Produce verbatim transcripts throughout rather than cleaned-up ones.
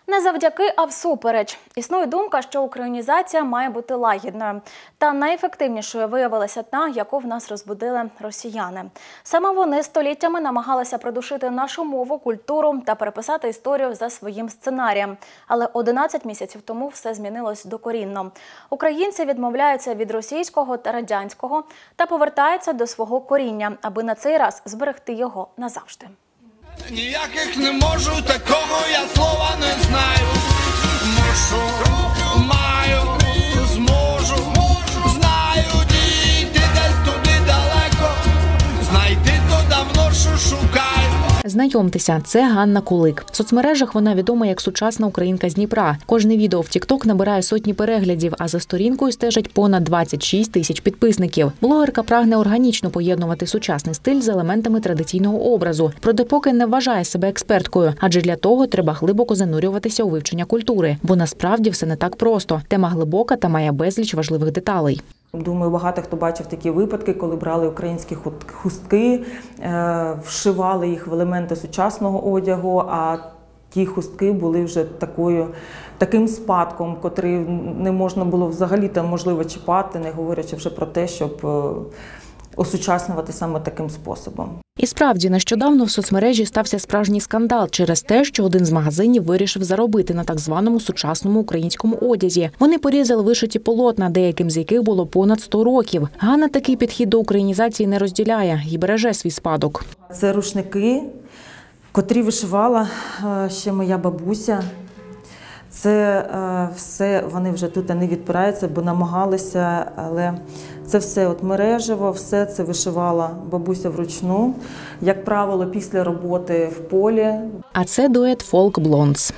Не завдяки, а всупереч. Існує думка, що українізація має бути лагідною. Та найефективнішою виявилася та, яку в нас розбудили росіяни. Саме вони століттями намагалися придушити нашу мову, культуру та переписати історію за своїм сценарієм. Але одинадцять місяців тому все змінилось докорінно. Українці відмовляються від російського та радянського та повертаються до свого коріння, аби на цей раз зберегти його назавжди. Ніяких не можу, такого я слова не знаю. Мушу, маю, зможу, знаю, дійти десь туди далеко. Знайти то давно, що шукаю. Знайомтеся, це Ганна Кулик. В соцмережах вона відома як сучасна українка з Дніпра. Кожне відео в тік-ток набирає сотні переглядів, а за сторінкою стежать понад двадцять шість тисяч підписників. Блогерка прагне органічно поєднувати сучасний стиль з елементами традиційного образу. Проте поки не вважає себе експерткою, адже для того треба глибоко занурюватися у вивчення культури. Бо насправді все не так просто. Тема глибока та має безліч важливих деталей. Думаю, багато хто бачив такі випадки, коли брали українські хустки, вшивали їх в елементи сучасного одягу, а ті хустки були вже такою, таким спадком, котрий не можна було взагалі там можливо чіпати, не говорячи вже про те, щоб осучаснювати саме таким способом. І справді, нещодавно в соцмережі стався справжній скандал через те, що один з магазинів вирішив заробити на так званому сучасному українському одязі. Вони порізали вишиті полотна, деяким з яких було понад сто років. Ганна такий підхід до українізації не розділяє і береже свій спадок. Це рушники, котрі вишивала ще моя бабуся. Це все, вони вже тут не відпираються, бо намагалися, але це все от мережево, все це вишивала бабуся вручну, як правило, після роботи в полі. А це дует «Фолк Блондс».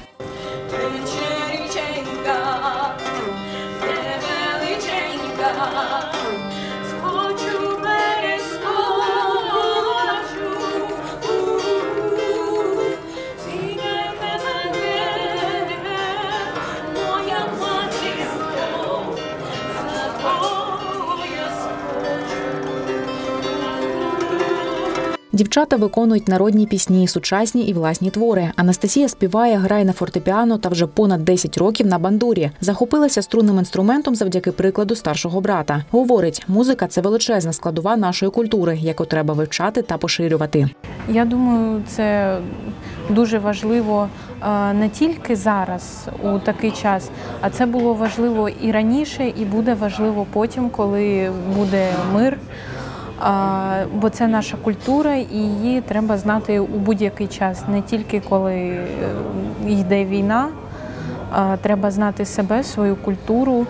Дівчата виконують народні пісні, сучасні і власні твори. Анастасія співає, грає на фортепіано та вже понад десять років на бандурі. Захопилася струнним інструментом завдяки прикладу старшого брата. Говорить, музика – це величезна складова нашої культури, яку треба вивчати та поширювати. Я думаю, це дуже важливо не тільки зараз, у такий час, а це було важливо і раніше, і буде важливо потім, коли буде мир. Бо це наша культура, і її треба знати у будь-який час, не тільки коли йде війна. Треба знати себе, свою культуру,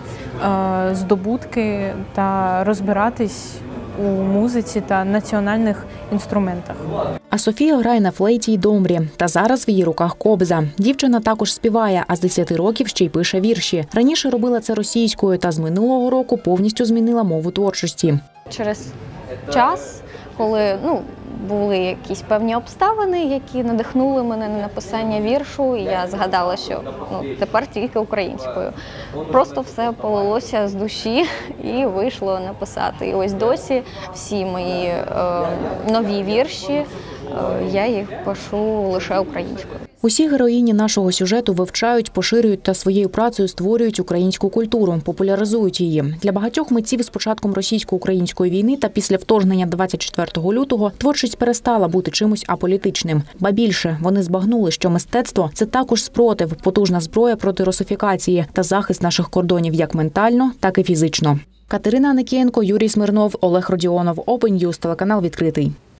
здобутки та розбиратись у музиці та національних інструментах. А Софія грає на флейті й домбрі. Та зараз в її руках кобза. Дівчина також співає, а з десяти років ще й пише вірші. Раніше робила це російською, та з минулого року повністю змінила мову творчості. Через час, коли ну, були якісь певні обставини, які надихнули мене на написання віршу, і я згадала, що ну, тепер тільки українською. Просто все полилося з душі і вийшло написати. І ось досі всі мої е, нові вірші, е, я їх пишу лише українською. Усі героїні нашого сюжету вивчають, поширюють та своєю працею створюють українську культуру, популяризують її. Для багатьох митців з початком російсько-української війни та після вторгнення двадцять четвертого лютого творчість перестала бути чимось аполітичним. Ба більше, вони збагнули, що мистецтво – це також спротив, потужна зброя проти русифікації та захист наших кордонів як ментально, так і фізично. Катерина Аникієнко, Юрій Смирнов, Олег Родіонов, Open News, телеканал «Відкритий».